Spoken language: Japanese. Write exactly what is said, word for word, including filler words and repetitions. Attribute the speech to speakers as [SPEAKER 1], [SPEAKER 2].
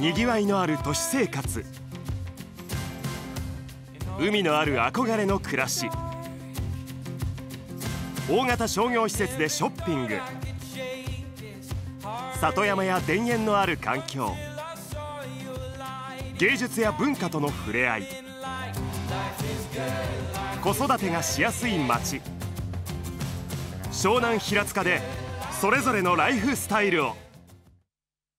[SPEAKER 1] にぎわいのある都市生活、海のある憧れの暮らし、大型商業施設でショッピング、里山や田園のある環境、芸術や文化との触れ合い、子育てがしやすい街、湘南平塚でそれぞれのライフスタイルを。